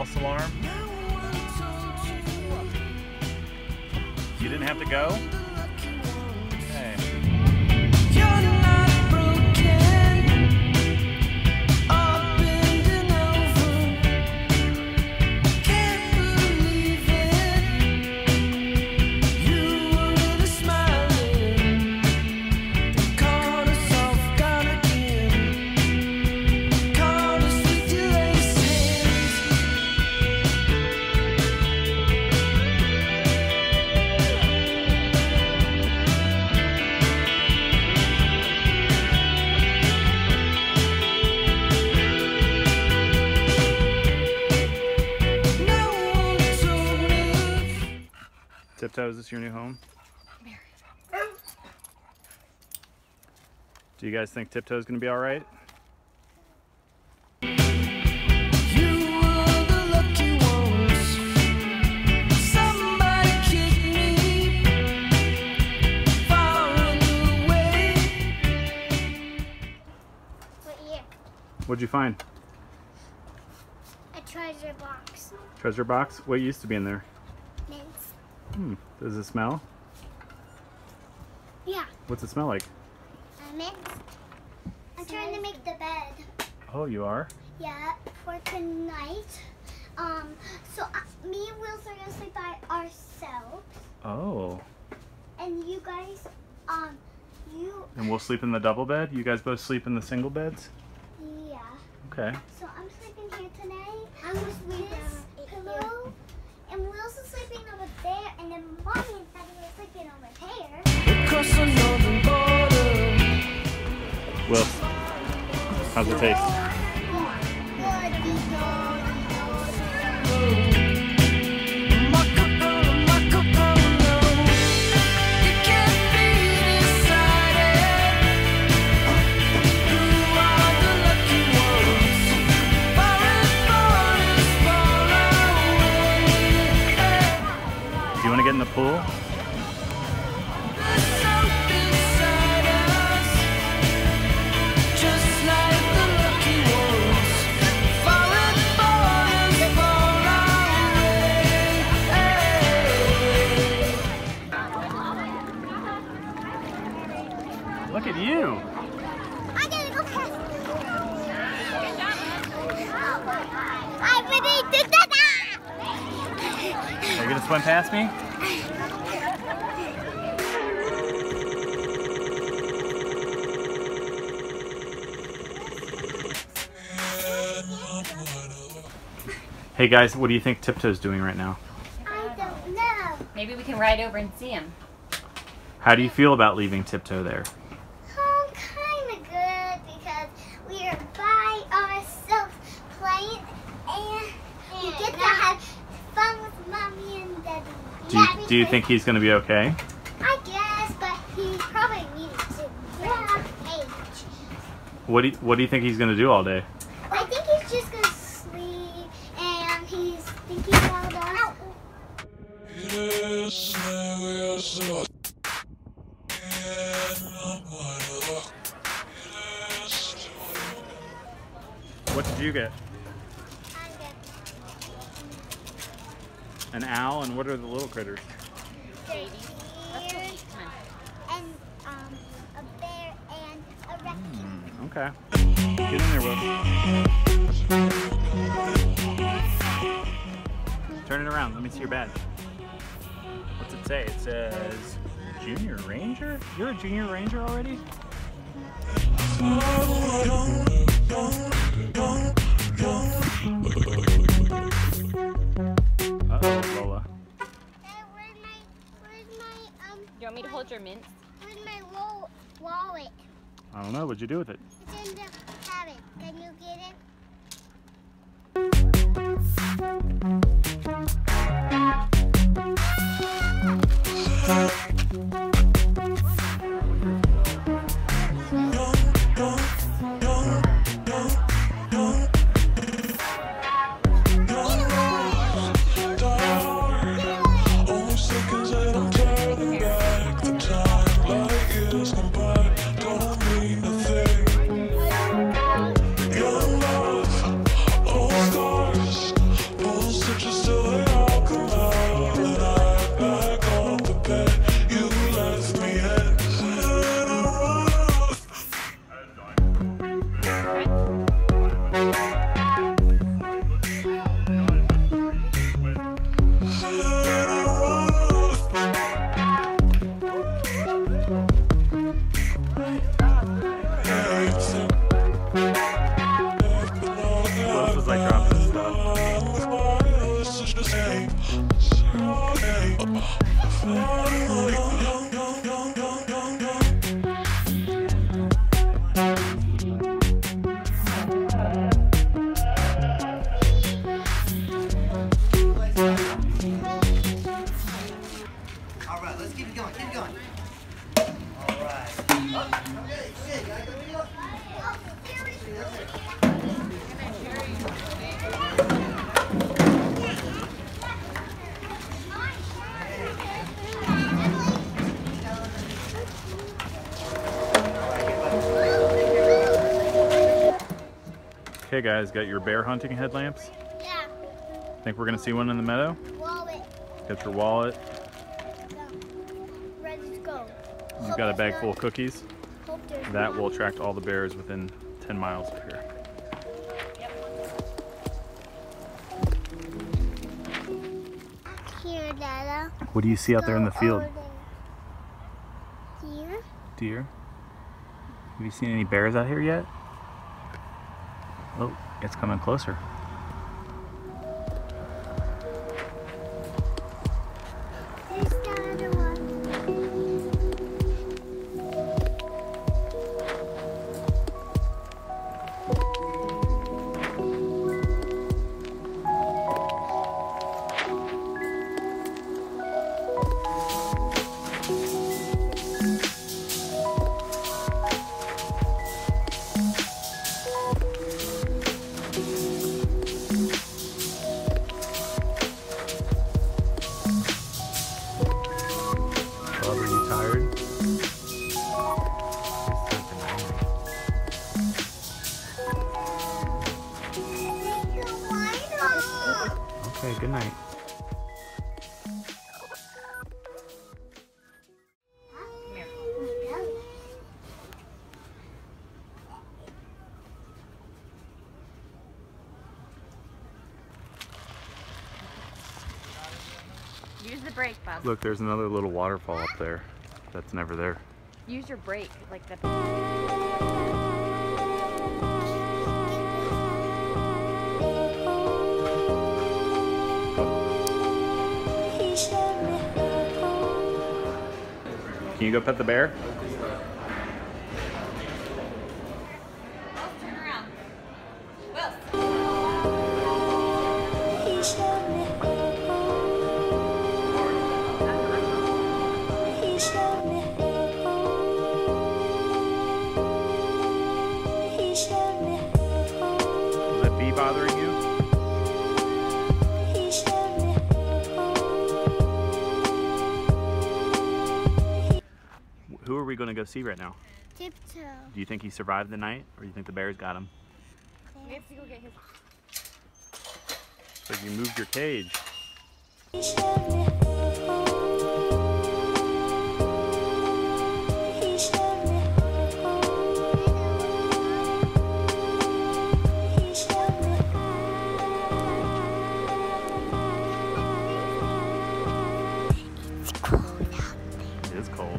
false alarm. You didn't have to go? Okay. Tiptoe, is this your new home? Do you guys think Tiptoe's gonna be all right? What'd you find? A treasure box. Treasure box? What used to be in there? Mints. Does it smell? Yeah. What's it smell like? Mints. I'm trying to make the bed. Oh, you are? Yeah, for tonight. So me and Wills are gonna sleep by ourselves. Oh. And you guys, And we'll sleep in the double bed? You guys both sleep in the single beds? Yeah. Okay. So I'm sleeping here tonight. I'm with this pillow. And Will's is sleeping over there, and then Mommy and Daddy are sleeping over here. Will, how's it taste? Do you want to get in the pool? Look at you! I gotta go past. I really did that! Are you gonna swim past me? Hey guys, what do you think Tiptoe's doing right now? I don't know. Maybe we can ride over and see him. How do you feel about leaving Tiptoe there? Kind of good because we are by ourselves playing and we get to have fun with Mommy and Daddy. Do you think he's gonna be okay? I guess, but he probably needs to. Yeah. What do you think he's gonna do all day? I think he's just gonna sleep and he's thinking about us. What did you get? An owl, and what are the little critters? And a bear and a raccoon. Okay. Get in there, Will. Turn it around. Let me see your badge. What's it say? It says Junior Ranger? You're a Junior Ranger already? Uh-oh, Lola. Where's my, You want me to hold your mints? where's my wallet? I don't know. What'd you do with it? It's in the cabin. Can you get it? Don't mean a thing. Your love Alright, let's keep it going, keep it going. Alright. Okay, shit, gotta go video. Okay guys, got your bear hunting headlamps? Yeah. Think we're gonna see one in the meadow? Wallet. Got your wallet. Ready to go. You've got a bag full of cookies. Hope there's That one. will attract all the bears within 10 miles of here. Here, Dada. What do you see out there in the field? Here. Deer? Have you seen any bears out here yet? Oh, it's coming closer. There's the other one. Bob, are you tired? Okay, good night. Use the brake, Bob. Look, there's another little waterfall up there that's never there. Use your brake, like the. Can you go pet the bear? Turn around. Will. Is that bee bothering you? Who are we going to go see right now? Tiptoe. Do you think he survived the night, or do you think the bears got him? We have to go get his. So you moved your cage. It is cold.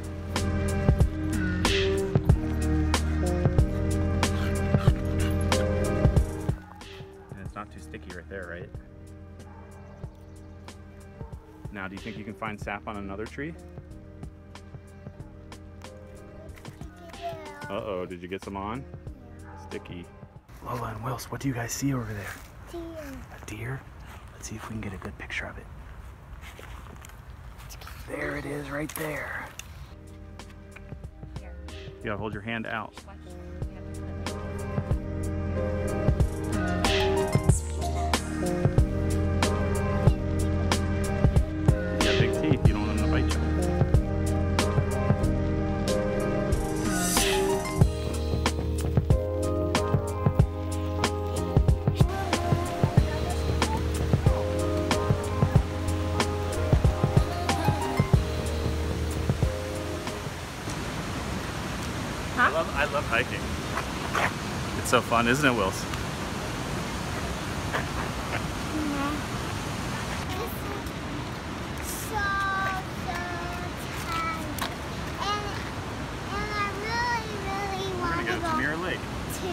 And it's not too sticky right there, right? Now, do you think you can find sap on another tree? Uh-oh, did you get some on? Sticky. Lola and Wills, what do you guys see over there? Deer. A deer? Let's see if we can get a good picture of it. There it is, right there. You gotta hold your hand out. You got big teeth, you don't want them to bite you. I love hiking. It's so fun, isn't it, Wills? Lake. To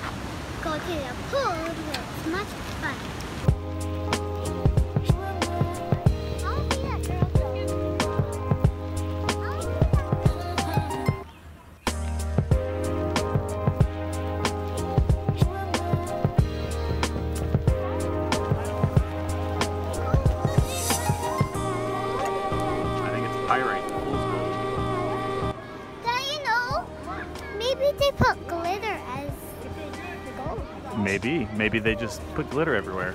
go to the pool because it's much fun. Maybe they just put glitter everywhere.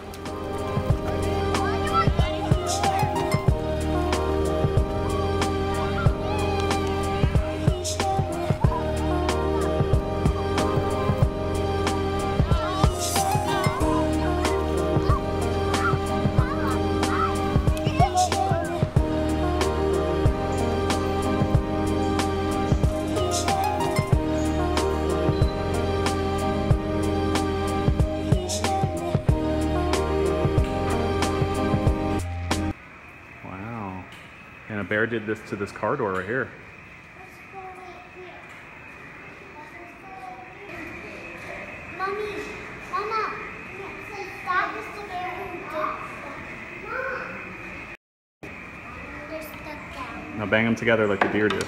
And a bear did this to this car door right here. Mommy, Mama, since that was the bear who did that. Mama. They're stuck down. Now bang them together like the deer do.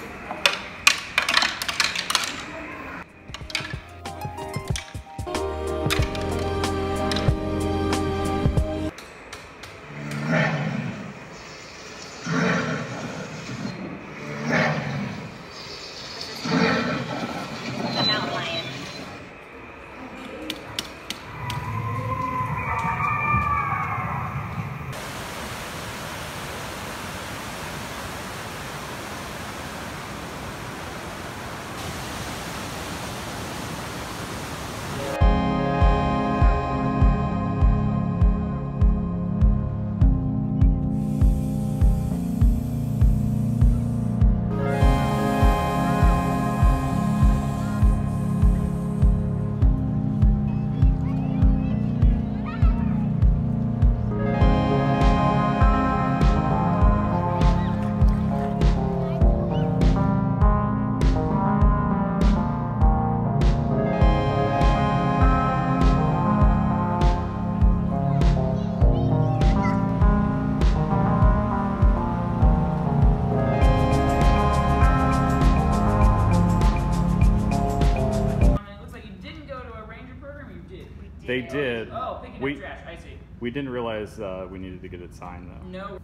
They did. Oh, picking up trash. I see. We didn't realize we needed to get it signed though. No.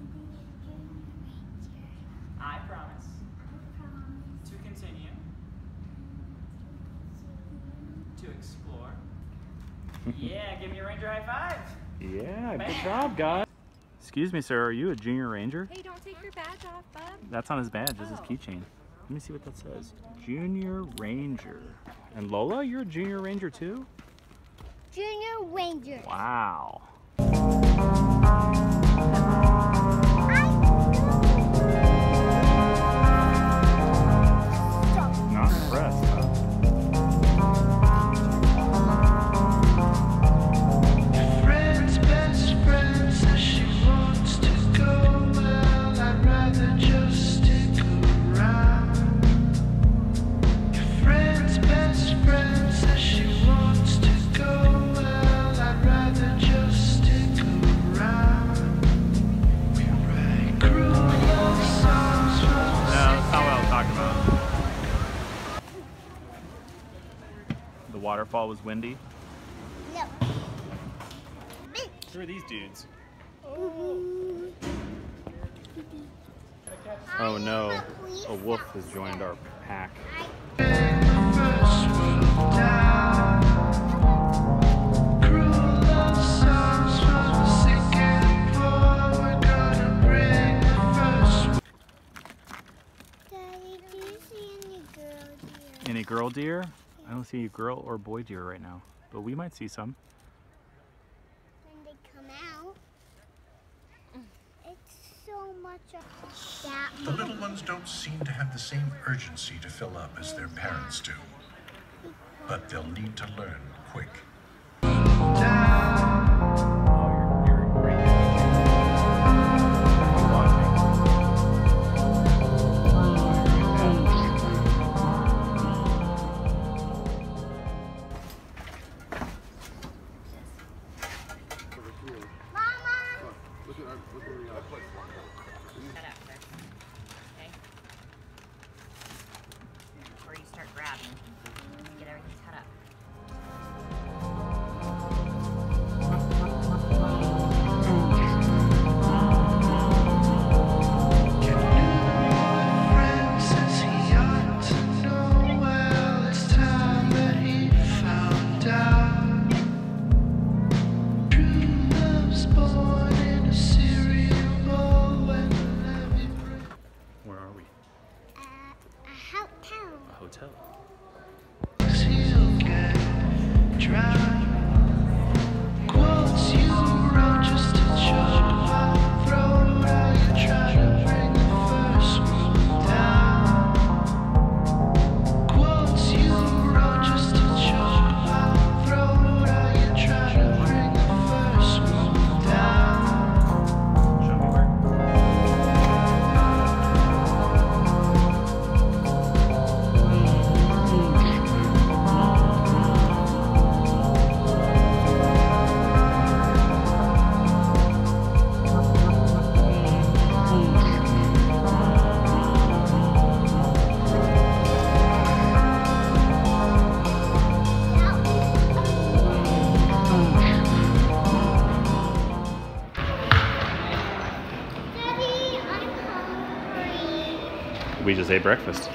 I promise to continue to explore. Yeah, give me a ranger high five. Yeah, Bam. good job, guys. Excuse me, sir. Are you a junior ranger? Hey, don't take your badge off, bub. That's on his badge. This is his keychain. Let me see what that says. Junior ranger. And Lola, you're a junior ranger too? Junior Ranger. Wow. Not impressed, huh? Friends, best friends, says she wants to go. Well, I'd rather just stick around. Your friend's best friend says she wants to go. Well, I'd rather just stick around. We write cruel love songs for No, that's not what I was talking about. The waterfall was windy. No. Who are these dudes? Oh no, a wolf has joined our pack. first world down. Cruel love songs for the sick and poor. We're gonna bring the first. Daddy, do you see any girl deer? Any girl deer? I don't see a girl or boy deer right now, but we might see some. When they come out, it's so much of that. The little ones don't seem to have the same urgency to fill up as their parents do. But they'll need to learn quick. Before you start grabbing, get everything set up. We just ate breakfast.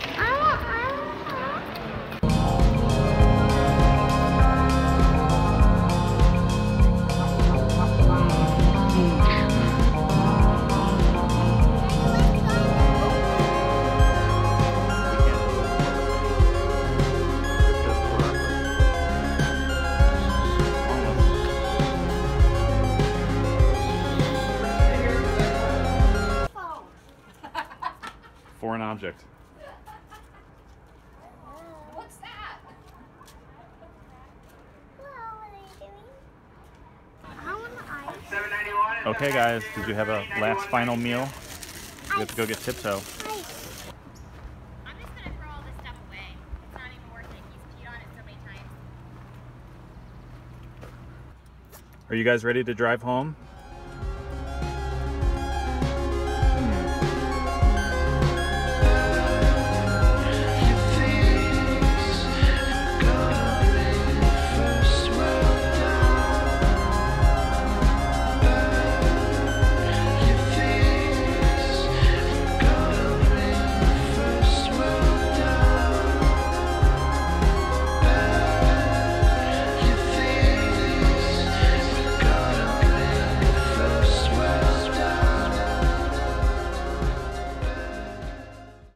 Foreign object. What's that? Okay guys, did you have a last final meal? We have to go get Tiptoe. I'm just gonna throw all this stuff away. It's not even worth it. He's peed on it so many times. Are you guys ready to drive home?